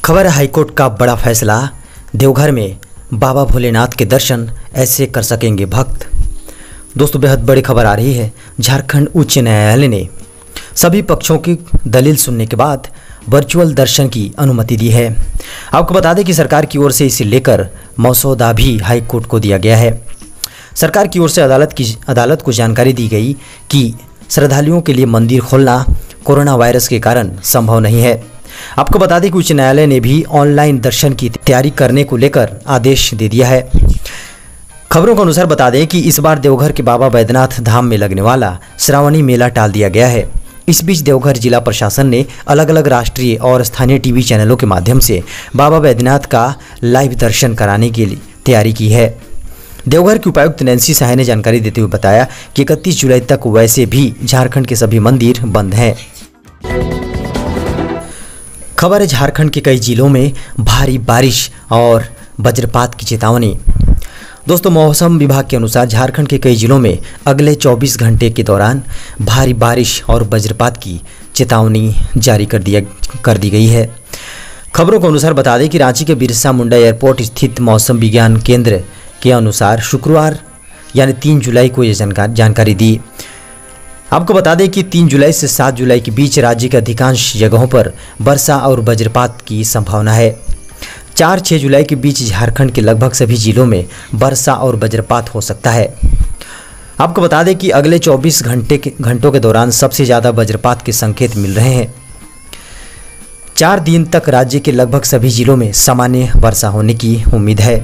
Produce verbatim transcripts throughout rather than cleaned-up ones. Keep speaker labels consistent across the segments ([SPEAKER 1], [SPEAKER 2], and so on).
[SPEAKER 1] खबर है हाईकोर्ट का बड़ा फैसला। देवघर में बाबा भोलेनाथ के दर्शन ऐसे कर सकेंगे भक्त। दोस्तों बेहद बड़ी खबर आ रही है। झारखंड उच्च न्यायालय ने सभी पक्षों की दलील सुनने के बाद वर्चुअल दर्शन की अनुमति दी है। आपको बता दें कि सरकार की ओर से इसे लेकर मसौदा भी हाईकोर्ट को दिया गया है। सरकार की ओर से अदालत की अदालत को जानकारी दी गई कि श्रद्धालुओं के लिए मंदिर खोलना कोरोना वायरस के कारण संभव नहीं है। आपको बता दें कि उच्च न्यायालय ने भी ऑनलाइन दर्शन की तैयारी करने को लेकर आदेश दे दिया है। खबरों के अनुसार बता दें कि इस बार देवघर के बाबा बैद्यनाथ धाम में लगने वाला श्रावणी मेला टाल दिया गया है। इस बीच देवघर जिला प्रशासन ने अलग अलग राष्ट्रीय और स्थानीय टीवी चैनलों के माध्यम से बाबा बैद्यनाथ का लाइव दर्शन कराने के लिए तैयारी की है। देवघर की उपायुक्त नैन्सी साहे ने जानकारी देते हुए बताया कि इकतीस जुलाई तक वैसे भी झारखंड के सभी मंदिर बंद हैं। खबर है झारखंड के कई जिलों में भारी बारिश और वज्रपात की चेतावनी। दोस्तों मौसम विभाग के अनुसार झारखंड के कई जिलों में अगले चौबीस घंटे के दौरान भारी बारिश और वज्रपात की चेतावनी जारी कर दिया कर दी गई है। खबरों के अनुसार बता दें कि रांची के बिरसा मुंडा एयरपोर्ट स्थित मौसम विज्ञान केंद्र के अनुसार शुक्रवार यानी तीन जुलाई को यह जानकारी दी। आपको बता दें कि तीन जुलाई से सात जुलाई के बीच राज्य के अधिकांश जगहों पर वर्षा और वज्रपात की संभावना है। चार छः जुलाई के बीच झारखंड के लगभग सभी जिलों में वर्षा और वज्रपात हो सकता है। आपको बता दें कि अगले चौबीस घंटे के घंटों के दौरान सबसे ज़्यादा वज्रपात के संकेत मिल रहे हैं। चार दिन तक राज्य के लगभग सभी जिलों में सामान्य वर्षा होने की उम्मीद है।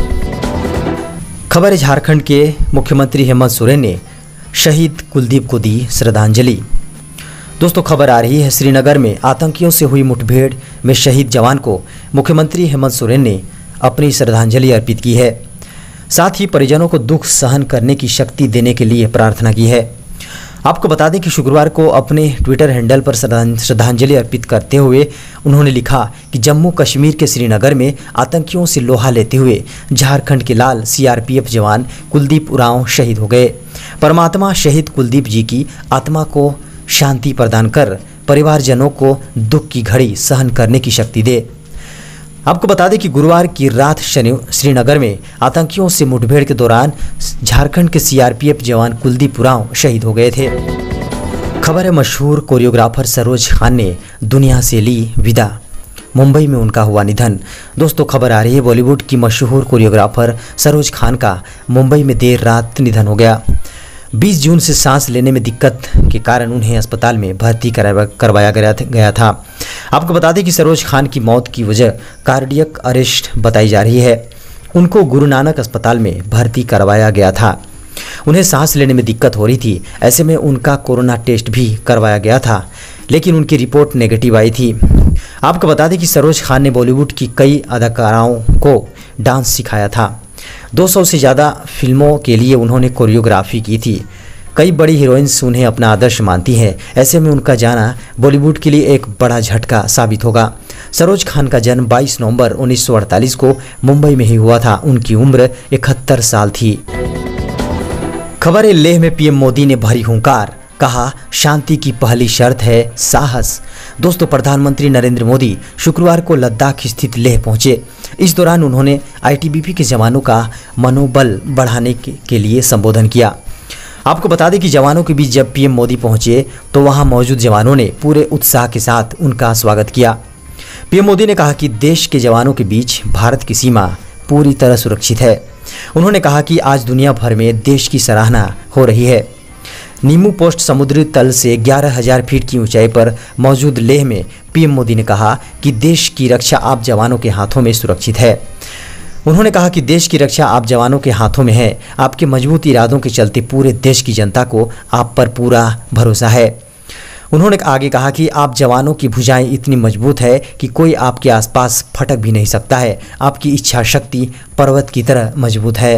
[SPEAKER 1] खबर है झारखंड के मुख्यमंत्री हेमंत सोरेन ने शहीद कुलदीप को दी श्रद्धांजलि। दोस्तों खबर आ रही है श्रीनगर में आतंकियों से हुई मुठभेड़ में शहीद जवान को मुख्यमंत्री हेमंत सोरेन ने अपनी श्रद्धांजलि अर्पित की है। साथ ही परिजनों को दुख सहन करने की शक्ति देने के लिए प्रार्थना की है। आपको बता दें कि शुक्रवार को अपने ट्विटर हैंडल पर श्रद्धांजलि अर्पित करते हुए उन्होंने लिखा कि जम्मू कश्मीर के श्रीनगर में आतंकियों से लोहा लेते हुए झारखंड के लाल सीआरपीएफ जवान कुलदीप उरांव शहीद हो गए। परमात्मा शहीद कुलदीप जी की आत्मा को शांति प्रदान कर परिवारजनों को दुख की घड़ी सहन करने की शक्ति दे। आपको बता दें कि गुरुवार की रात श्रीनगर में आतंकियों से मुठभेड़ के दौरान झारखंड के सीआरपीएफ जवान कुलदीप उरांव शहीद हो गए थे। खबर है मशहूर कोरियोग्राफर सरोज खान ने दुनिया से ली विदा। मुंबई में उनका हुआ निधन। दोस्तों खबर आ रही है बॉलीवुड की मशहूर कोरियोग्राफर सरोज खान का मुंबई में देर रात निधन हो गया। बीस जून से सांस लेने में दिक्कत के कारण उन्हें अस्पताल में भर्ती करवाया गया था। आपको बता दें कि सरोज खान की मौत की वजह कार्डियक अरेस्ट बताई जा रही है। उनको गुरु नानक अस्पताल में भर्ती करवाया गया था। उन्हें सांस लेने में दिक्कत हो रही थी। ऐसे में उनका कोरोना टेस्ट भी करवाया गया था, लेकिन उनकी रिपोर्ट नेगेटिव आई थी। आपको बता दें कि सरोज खान ने बॉलीवुड की कई अदाकाराओं को डांस सिखाया था। दो सौ से ज़्यादा फिल्मों के लिए उन्होंने कोरियोग्राफी की थी। कई बड़ी हीरोइंस उन्हें अपना आदर्श मानती हैं। ऐसे में उनका जाना बॉलीवुड के लिए एक बड़ा झटका साबित होगा। सरोज खान का जन्म बाईस नवंबर उन्नीस सौ अड़तालीस को मुंबई में ही हुआ था। उनकी उम्र इकहत्तर साल थी। खबर है लेह में पीएम मोदी ने भरी हुंकार, कहा शांति की पहली शर्त है साहस। दोस्तों प्रधानमंत्री नरेंद्र मोदी शुक्रवार को लद्दाख स्थित लेह पहुंचे। इस दौरान उन्होंने आईटीबीपी के जवानों का मनोबल बढ़ाने के, के लिए संबोधन किया। आपको बता दें कि जवानों के बीच जब पीएम मोदी पहुंचे तो वहां मौजूद जवानों ने पूरे उत्साह के साथ उनका स्वागत किया। पीएम मोदी ने कहा कि देश के जवानों के बीच भारत की सीमा पूरी तरह सुरक्षित है। उन्होंने कहा कि आज दुनिया भर में देश की सराहना हो रही है। नीमू पोस्ट समुद्री तल से ग्यारह हज़ार फीट की ऊंचाई पर मौजूद लेह में पीएम मोदी ने कहा कि देश की रक्षा आप जवानों के हाथों में सुरक्षित है। उन्होंने कहा कि देश की रक्षा आप जवानों के हाथों में है। आपके मजबूत इरादों के चलते पूरे देश की जनता को आप पर पूरा भरोसा है। उन्होंने आगे कहा कि आप जवानों की भुजाएं इतनी मजबूत है कि कोई आपके आसपास फटक भी नहीं सकता है। आपकी इच्छा शक्ति पर्वत की तरह मजबूत है।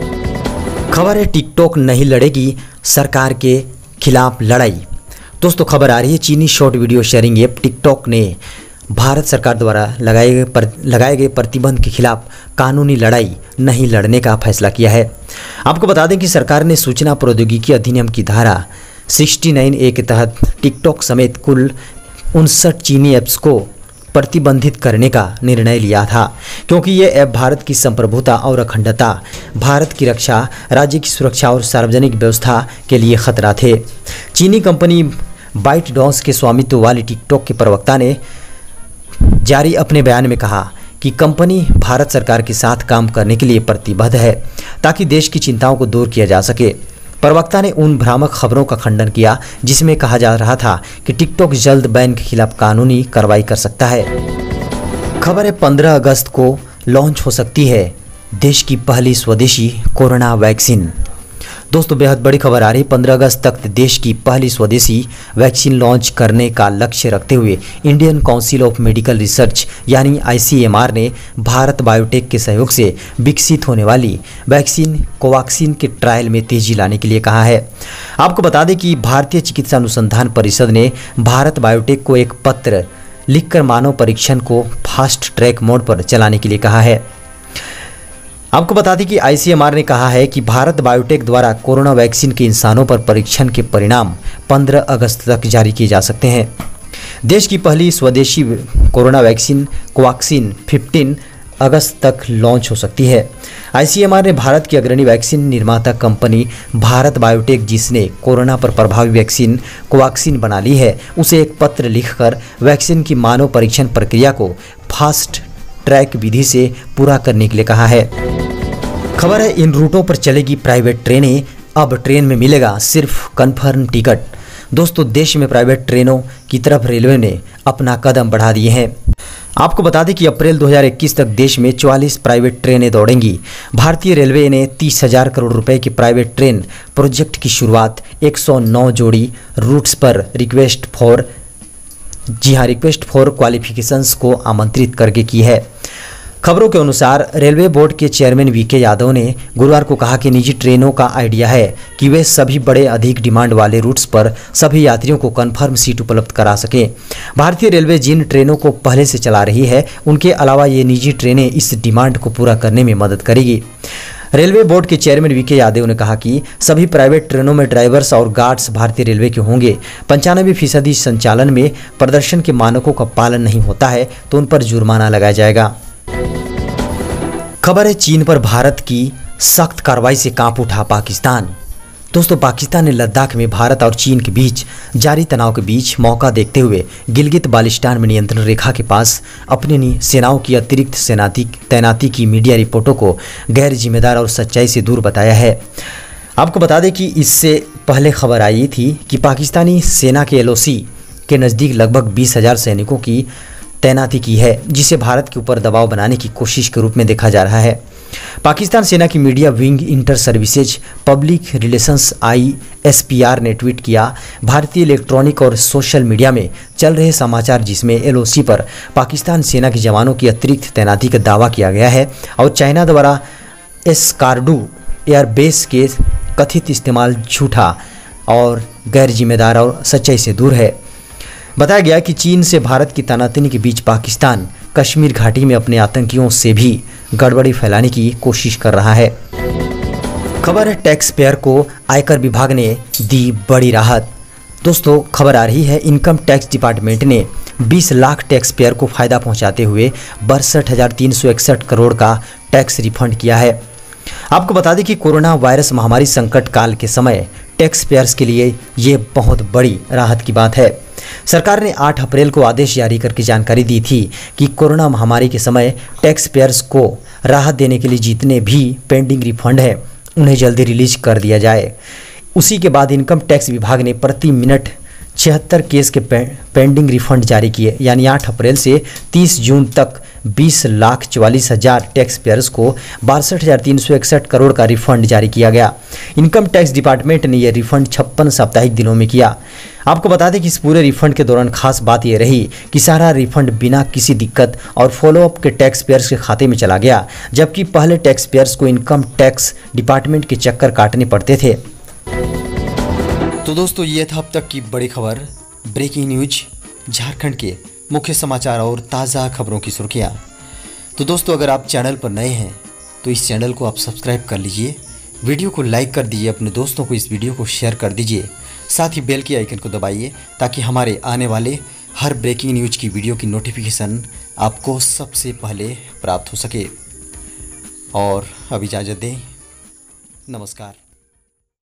[SPEAKER 1] खबर है टिकटॉक नहीं लड़ेगी सरकार के खिलाफ लड़ाई। दोस्तों खबर आ रही है चीनी short video sharing app TikTok ने भारत सरकार द्वारा लगाए गए पर, लगाए गए प्रतिबंध के खिलाफ कानूनी लड़ाई नहीं लड़ने का फैसला किया है। आपको बता दें कि सरकार ने सूचना प्रौद्योगिकी अधिनियम की धारा उनहत्तर ए के तहत टिकटॉक समेत कुल उनसठ चीनी ऐप्स को प्रतिबंधित करने का निर्णय लिया था, क्योंकि ये ऐप भारत की संप्रभुता और अखंडता, भारत की रक्षा, राज्य की सुरक्षा और सार्वजनिक व्यवस्था के लिए खतरा थे। चीनी कंपनी बाइटडॉन्स के स्वामित्व वाली टिकटॉक के प्रवक्ता ने जारी अपने बयान में कहा कि कंपनी भारत सरकार के साथ काम करने के लिए प्रतिबद्ध है ताकि देश की चिंताओं को दूर किया जा सके। प्रवक्ता ने उन भ्रामक खबरों का खंडन किया जिसमें कहा जा रहा था कि टिकटॉक जल्द बैन के खिलाफ कानूनी कार्रवाई कर सकता है। खबर है पंद्रह अगस्त को लॉन्च हो सकती है देश की पहली स्वदेशी कोरोना वैक्सीन। दोस्तों बेहद बड़ी खबर आ रही, पंद्रह अगस्त तक देश की पहली स्वदेशी वैक्सीन लॉन्च करने का लक्ष्य रखते हुए Indian Council of Medical Research यानी आई सी एम आर ने भारत बायोटेक के सहयोग से विकसित होने वाली वैक्सीन कोवैक्सीन के ट्रायल में तेजी लाने के लिए कहा है। आपको बता दें कि भारतीय चिकित्सा अनुसंधान परिषद ने भारत बायोटेक को एक पत्र लिखकर मानव परीक्षण को फास्ट ट्रैक मोड पर चलाने के लिए कहा है। आपको बता दें कि आई सी एम आर ने कहा है कि भारत बायोटेक द्वारा कोरोना वैक्सीन के इंसानों पर परीक्षण के परिणाम पंद्रह अगस्त तक जारी किए जा सकते हैं। देश की पहली स्वदेशी कोरोना वैक्सीन कोवैक्सीन पंद्रह अगस्त तक लॉन्च हो सकती है। आई सी एम आर ने भारत की अग्रणी वैक्सीन निर्माता कंपनी भारत बायोटेक, जिसने कोरोना पर प्रभावी वैक्सीन कोवैक्सीन बना ली है, उसे एक पत्र लिखकर वैक्सीन की मानव परीक्षण प्रक्रिया को फास्ट ट्रैक विधि से पूरा करने के लिए कहा है। खबर है इन रूटों पर चलेगी प्राइवेट ट्रेनें, अब ट्रेन में मिलेगा सिर्फ कंफर्म टिकट। दोस्तों देश में प्राइवेट ट्रेनों की तरफ रेलवे ने अपना कदम बढ़ा दिए हैं। आपको बता दें कि अप्रैल दो हज़ार इक्कीस तक देश में चौवालीस प्राइवेट ट्रेनें दौड़ेंगी। भारतीय रेलवे ने तीस हजार करोड़ रुपए के प्राइवेट ट्रेन प्रोजेक्ट की शुरुआत एक सौ नौ जोड़ी रूट्स पर रिक्वेस्ट फॉर जी हाँ रिक्वेस्ट फॉर क्वालिफिकेशंस को आमंत्रित करके की है। खबरों के अनुसार रेलवे बोर्ड के चेयरमैन वी के यादव ने गुरुवार को कहा कि निजी ट्रेनों का आइडिया है कि वे सभी बड़े अधिक डिमांड वाले रूट्स पर सभी यात्रियों को कंफर्म सीट उपलब्ध करा सकें। भारतीय रेलवे जिन ट्रेनों को पहले से चला रही है, उनके अलावा ये निजी ट्रेनें इस डिमांड को पूरा करने में मदद करेगी। रेलवे बोर्ड के चेयरमैन वी के यादव ने कहा कि सभी प्राइवेट ट्रेनों में ड्राइवर्स और गार्ड्स भारतीय रेलवे के होंगे। पंचानवे फीसदी संचालन में प्रदर्शन के मानकों का पालन नहीं होता है तो उन पर जुर्माना लगाया जाएगा। खबर है चीन पर भारत की सख्त कार्रवाई से कांप उठा पाकिस्तान। दोस्तों पाकिस्तान ने लद्दाख में भारत और चीन के बीच जारी तनाव के बीच मौका देखते हुए गिलगित बाल्टिस्तान में नियंत्रण रेखा के पास अपनी सेनाओं की अतिरिक्त सेनाती तैनाती की मीडिया रिपोर्टों को गैर जिम्मेदार और सच्चाई से दूर बताया है। आपको बता दें कि इससे पहले खबर आई थी कि पाकिस्तानी सेना के एल ओ सी के नज़दीक लगभग बीस हजार सैनिकों की तैनाती की है, जिसे भारत के ऊपर दबाव बनाने की कोशिश के रूप में देखा जा रहा है। पाकिस्तान सेना की media wing Inter Services Public Relations I S P R ने ट्वीट किया, भारतीय इलेक्ट्रॉनिक और सोशल मीडिया में चल रहे समाचार जिसमें एल ओ सी पर पाकिस्तान सेना के जवानों की अतिरिक्त तैनाती का दावा किया गया है और चाइना द्वारा एस्कार्डू एयरबेस के कथित इस्तेमाल झूठा और गैर जिम्मेदार और सच्चाई से दूर है। बताया गया कि चीन से भारत की तनातनी के बीच पाकिस्तान कश्मीर घाटी में अपने आतंकियों से भी गड़बड़ी फैलाने की कोशिश कर रहा है। खबर है टैक्स पेयर को आयकर विभाग ने दी बड़ी राहत। दोस्तों खबर आ रही है इनकम टैक्स डिपार्टमेंट ने बीस लाख टैक्स पेयर को फायदा पहुंचाते हुए बासठ हजार तीन सौ इकसठ करोड़ का टैक्स रिफंड किया है। आपको बता दें कि कोरोना वायरस महामारी संकट काल के समय टैक्स पेयर्स के लिए ये बहुत बड़ी राहत की बात है। सरकार ने आठ अप्रैल को आदेश जारी करके जानकारी दी थी कि कोरोना महामारी के समय टैक्स पेयर्स को राहत देने के लिए जितने भी पेंडिंग रिफंड है उन्हें जल्दी रिलीज कर दिया जाए। उसी के बाद इनकम टैक्स विभाग ने प्रति मिनट छिहत्तर केस के पे, पेंडिंग रिफंड जारी किए, यानी आठ अप्रैल से तीस जून तक बीस लाख चवालीस हजार टैक्स पेयर्स को बासठ हजार तीन सौ इकसठ करोड़ का रिफंड जारी किया गया। इनकम टैक्स डिपार्टमेंट ने यह रिफंड छप्पन साप्ताहिक दिनों में किया। आपको बता दें कि इस पूरे रिफंड के दौरान खास बात यह रही कि सारा रिफंड बिना किसी दिक्कत और फॉलोअप के टैक्स पेयर्स के खाते में चला गया, जबकि पहले टैक्स पेयर्स को इनकम टैक्स डिपार्टमेंट के चक्कर काटने पड़ते थे। तो दोस्तों ये था अब तक की बड़ी खबर, ब्रेकिंग न्यूज, झारखंड के मुख्य समाचार और ताज़ा खबरों की सुर्खियाँ। तो दोस्तों अगर आप चैनल पर नए हैं तो इस चैनल को आप सब्सक्राइब कर लीजिए, वीडियो को लाइक कर दीजिए, अपने दोस्तों को इस वीडियो को शेयर कर दीजिए, साथ ही बेल के आइकन को दबाइए ताकि हमारे आने वाले हर ब्रेकिंग न्यूज की वीडियो की नोटिफिकेशन आपको सबसे पहले प्राप्त हो सके। और अब इजाज़त दें, नमस्कार।